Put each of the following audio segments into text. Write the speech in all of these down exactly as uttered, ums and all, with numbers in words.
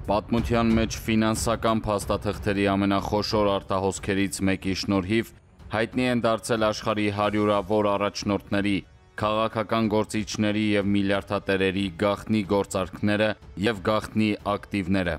Պատմության մեջ ֆինանսական փաստաթղթերի ամենախոշոր արտահոսքերից մեկի շնորհիվ հայտնի են դարձել աշխարհի հարյուրավոր առաջնորդների, քաղաքական գործիչների և միլիարդատերերի գաղտնի գործարքները և գաղտնի ակտիվները։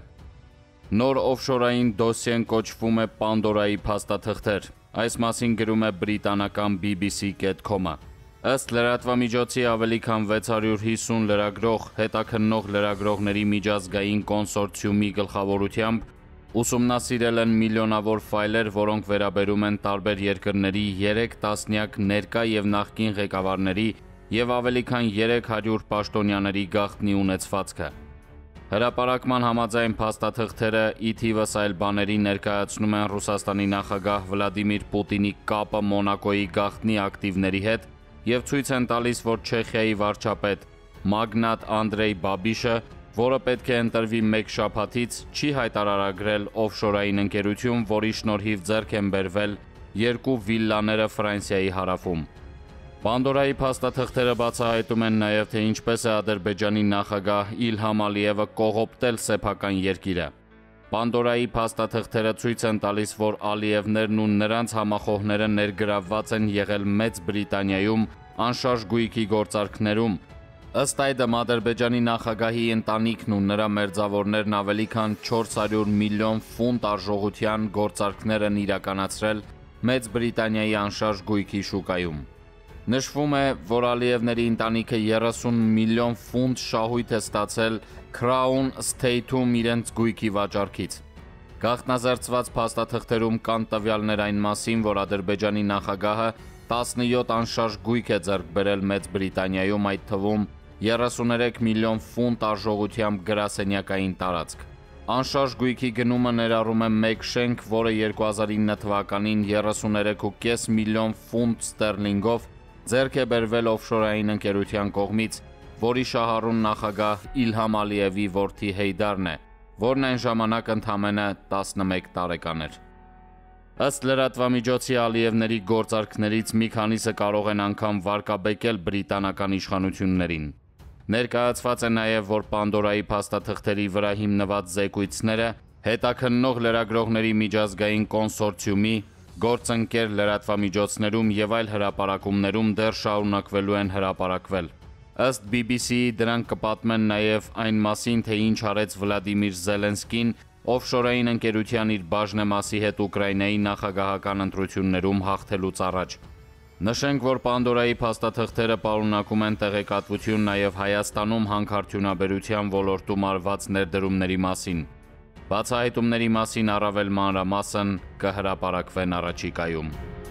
Նոր օֆշորային դոսիեն կոչվում է Պանդորայի փաստաթղթեր։ Այս մասին գրում է բրիտանական B B C dot com-ը։ Ըստ լրատվամիջոցի ավելի քան վեց հարյուր հիսուն լրագրող, հետաքննող լրագրողների միջազգային կոնսորցիումի գլխավորությամբ ուսումնասիրել են միլիոնավոր ֆայլեր, որոնք վերաբերում են տարբեր երկրների երեք տասնյակ ներկա և նախկին ղեկավարների և ավելի քան երեք հարյուր պաշտոնյաների գաղտնի ունեցվածքը։ Հրապարակման համաձայն փաստաթղթերը ի թիվս այլ բաների ներկայացնում են Ռուսաստանի նախագահ Վլադիմիր Պուտինի կապը Մոնակոյի գաղտնի ակտիվների հետ և ցույց են տալիս, որ Չեխիայի վարչապետ մագնատ Անդրեյ Բաբիշը, որը պետք է ընտրվի մեկ շաբաթից, չի հայտարարագրել օֆշորային ընկերություն, որի շնորհիվ ձեռք են բերվել երկու վիլլաները Ֆրանսիայի հարավում։ Պանդորայի փաստաթղթերը բացահայտում են նաև, թե ինչպես է Ադրբեջանի նախագահ Իլհամ Ալիևը կողոպտել սեփական երկիրը։ Պանդորայի փաստաթղթերը ցույց են տալիս, որ Ալիևներն ու նրանց համախոհները ներգրավված են եղել Մեծ Բրիտանիայում անշարժ գույքի գործարքներում։ Ըստ այդմ Ադրբեջանի նախագահի ընտանիքն ու նրա մերձավորներն ավելի քան չորս հարյուր միլիոն ֆունտ արժողության գործարքներ են իրականացրել Մեծ Բրիտանիայի անշարժ գույքի շուկայում։ Նշվում է, որ Ալիևների ընտանիքը երեսուն միլիոն ֆունտ շահույթ է ստացել Crown Estate-ում իրենց գույքի վաճառքից։ Գաղտնազերծված փաստաթղթերում կան տվյալներ այն մասին, որ Ադրբեջանի նախագահը տասնյոթ անշարժ գույք է ձեռք բերել Մեծ Բրիտանիայում, այդ թվում երեսուներեք միլիոն ֆունտ արժողությամբ գրասենյակային տարածք։ Անշարժ գույքի գնումը ներառում է մեկ շենք, որը երկու հազար ինը թվականին երեսուներեք ու կես միլիոն ֆունտ ստերլինգով ձեռք է բերվել օֆշորային ընկերության կողմից, որի շահառուն նախագահ Իլհամ Ալիևի որդի Հեյդարն է, որն այն ժամանակ ընդամենը տասնմեկ տարեկան էր։ Ըստ լրատվամիջոցի Ալիևների գործարքներից մի քանիսը կարող են անգամ վարկաբեկել բրիտանական իշխանություններին։ Ներկայացված է նաև, որ Պանդորայի փաստաթղթերի վրա հիմնված զեկույցները հետաքննող լրագրողների միջազգային կոնսորցիումի, գործընկեր լրատվամիջոցներում և այլ հրապարակումներում դեռ շարունակվելու են հրապարակվել։ Ըստ B B C-ի դրանք կպատմեն նաև այն մասին, թե ինչ արեց Վլադիմիր Զելենսկին օֆշորային ընկերության իր բաժնեմասի հետ Ուկրաինայի նախագահական ընտրություններում հաղթելուց առաջ։ Նշենք, որ Պանդորայի փաստաթղթերը պարունակում են տեղեկատվություն նաև Հայաստանում հանքարդյունաբերության ոլորտում արված ներդրումների մասին։ Բացահայտումների մասին առավել մանրամասն կհրապարակվեն առաջիկայում։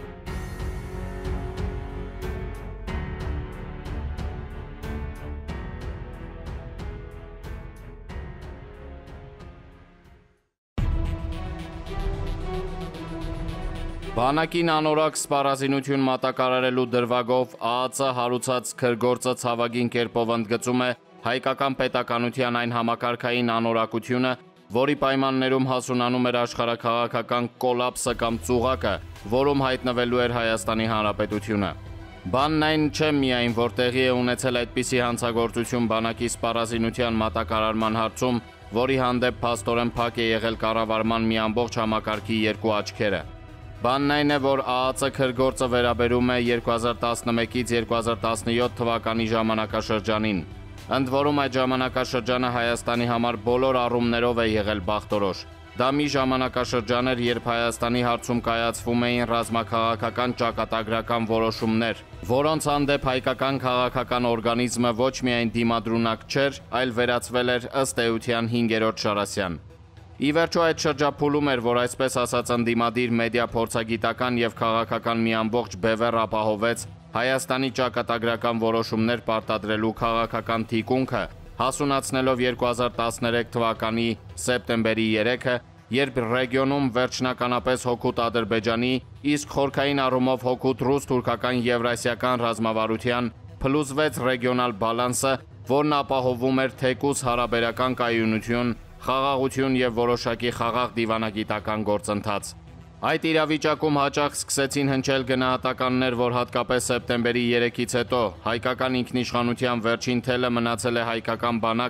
Բանակին անորակ սպառազինություն մատակարարելու դրվագով Ա Ծ Ծ հարուցած քրգործը ցավագին կերպով ընդգծում է հայկական պետականության այն համակարգային անորակությունը, որի պայմաններում հասունանում էր աշխարհաքաղաքական կոլապսը կամ ծուղակը, որում հայտնվելու էր Հայաստանի Հանրապետությունը։ Բանն այն չէ միայն, որ տեղի է ունեցել այդպիսի հանցագործություն բանակի սպառազինության մատակարարման հարցում, որի հանդեպ փաստորեն փակ է եղել կառավարման մի ամբողջ համակարգի երկու աչքերը։ Բանն այն է, որ Ա Ծ Ծ քրգործը վերաբերում է երկու հազար տասնմեկից երկու հազար տասնյոթ թվականի ժամանակաշրջանին։ Ընդ որում այդ ժամանակաշրջանը Հայաստանի համար բոլոր առումներով է եղել բախտորոշ։ Դա մի ժամանակաշրջան էր, երբ Հայաստանի հարցում կայացվում էին ռազմաքաղաքական ճակատագրական որոշումներ, որոնց հանդեպ հայկական քաղաքական օրգանիզմը ոչ միայն դիմադրունակ չէր, այլ վերածվել էր ըստ էության հինգերորդ Շարասյան։ Ի վերջո այդ շրջափուլում էր, որ այսպես ասած ընդդիմադիր մեդիա փորձագիտական և քաղաքական մի ամբողջ բևեռ ապահովեց Հայաստանի ճակատագրական որոշումներ պարտադրելու քաղաքական թիկունքը, հասունացնելով երկու հազար տասներեք թվականի սեպտեմբերի երեքը, երբ ռեգիոնում վերջնականապես հօգուտ Ադրբեջանի, իսկ խորքային առումով հօգուտ ռուս-թուրքական եվրասիական ռազմավարության փլուզվեց ռեգիոնալ բալանսը, որն ապահովում էր թեկուզ հարաբերական կայունություն, խաղաղություն և որոշակի խաղաղ դիվանագիտական գործընթաց։ Այդ իրավիճակում հաճախ սկսեցին հնչել գնահատականներ, որ հատկապես սեպտեմբերի երեքից հետո հայկական ինքնիշխանության վերջին թելը մնացել է հայկական բանակը,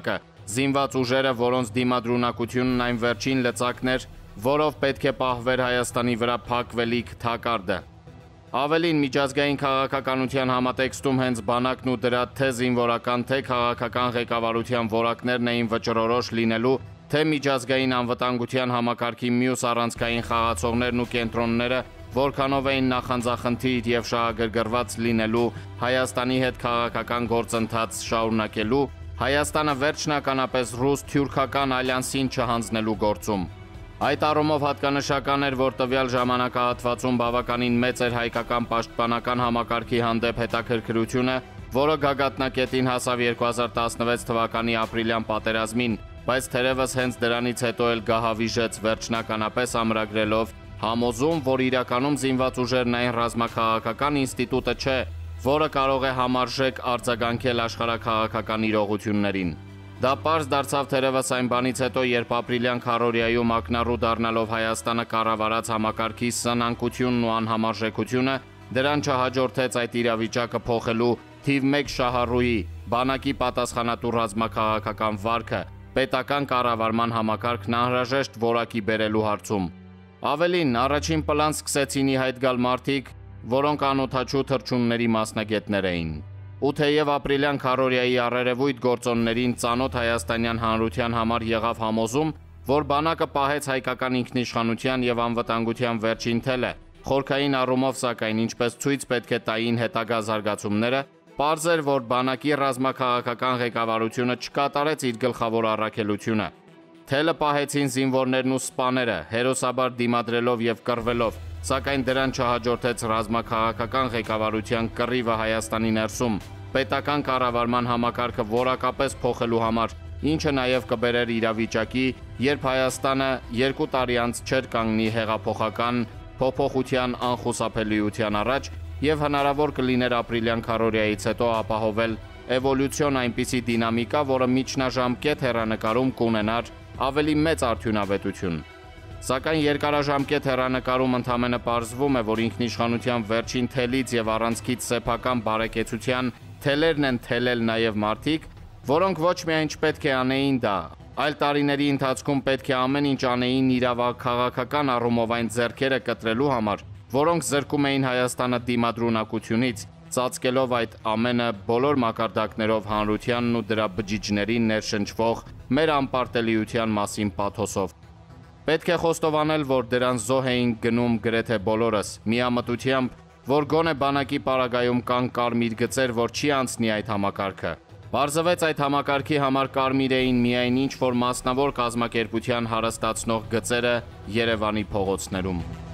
Զինված ուժերը, որոնց դիմադրունակությունն այն վերջին լծակն էր, որով պետք է պահվեր Հայաստանի վրա փակվելիք թակարդը։ Ավելին, միջազգային քաղաքականության համատեքստում հենց բանակն ու դրա թե զինվորական, թե քաղաքական ղեկավարության որակներն էին վճռորոշ լինելու, թե միջազգային անվտանգության համակարգի մյուս առանցքային խաղացողներն ու կենտրոնները որքանով էին նախանձախնդիր եւ շահագրգռված լինելու Հայաստանի հետ քաղաքական գործընթաց շարունակելու, Հայաստանը վերջնականապես ռուս-թյուրքական ալյանսին չհանձնելու գործում։ Այդ առումով հատկանշական էր, որ տվյալ ժամանակահատվածում բավականին մեծ էր հայկական պաշտպանական համակարգի հանդեպ հետաքրքրությունը, որը գագաթնակետին հասավ երկու հազար տասնվեց թվականի ապրիլյան պատերազմին, բայց թերևս հենց դրանից հետո էլ գահավիժեց վերջնականապես ամրագրելով համոզում, որ իրականում զինված ուժերն այն ռազմաքաղաքական ինստիտուտը չէ, որը կարող է համարժեք արձագանքել աշխարհաքաղաքական իրողություններին։ Դա պարզ դարձավ թերևս այն բանից հետո, երբ ապրիլյան քարոզիայում ակնառու դառնալով Հայաստանը կառավարած համակարգի սնանկությունն ու անհամարժեքությունը, դրան չհաջորդեց այդ իրավիճակը փոխելու թիվ մեկ շահառուի, բանակի պատասխանատու ռազմաքաղաքական վարքը, պետական կառավարման համակարգն անհրաժեշտ որակի բերելու հարցում։ Ավելին, առաջին պլան սկսեցին ի հայտ գալ մարդիկ, որոնք անօդաչու թռչունների մասնագետներ էին։ Ու թեև ապրիլյան քարոզիայի առերևույթ գործոններին ծանոթ հայաստանյան հանրության համար եղավ համոզում, որ բանակը պահեց հայկական ինքնիշխանության եւ անվտանգության վերջին թելը, խորքային առումով սակայն ինչպես ցույց պետք է տային հետագա զարգացումները, պարզ էր, որ բանակի ռազմաքաղաքական ղեկավարությունը չկատարեց իր գլխավոր առաքելությունը։ Թելը պահեցին զինվորներն ու սպաները, հերոսաբար դիմադրելով եւ կռվելով, սակայն դրան չհաջորդեց ռազմաքաղաքական ղեկավարության կռիվը Հայաստանի ներսում, պետական կառավարման համակարգը որակապես փոխելու համար, ինչը նաև կբերեր իրավիճակի, երբ Հայաստանը երկու տարի անց չէր կանգնի հեղափոխական փոփոխության անխուսափելիության առաջ եւ հնարավոր կլիներ ապրիլյան քարոզիայից հետո ապահովել էվոլյուցիոն այնպիսի դինամիկա, որը միջնաժամկետ հեռանկարում կունենար ավելի մեծ արդյունավետություն։ Սակայն երկարաժամկետ հեռանկարում ընդամենը պարզվում է, որ ինքնիշխանության վերջին թելից եւ առանցքից սեփական բարեկեցության թելերն են թելել նաեւ մարդիկ, որոնք ոչ միայն չպետք է անեին դա, այլ տարիների ընթացքում պետք է ամեն ինչ անեին իրավաքաղաքական առումով այն ձեռքերը կտրելու համար, որոնք զրկում էին Հայաստանը դիմադրունակությունից, ծածկելով այդ ամենը բոլոր մակարդակներով հանրությանն ու դրա բջիջներին ներշնչվող մեր անպարտելիության մասին պաթոսով։ Պետք է խոստովանել, որ դրան զոհ էին գնում գրեթե բոլորս, միամտությամբ, որ գոնե բանակի պարագայում կան կարմիր գծեր, որ չի անցնի այդ համակարգը։ Պարզվեց այդ համակարգի համար կարմիր էին միայն ինչ-որ մասնավոր կազմակերպության հարստացնող գծերը Երևանի փողոցներում։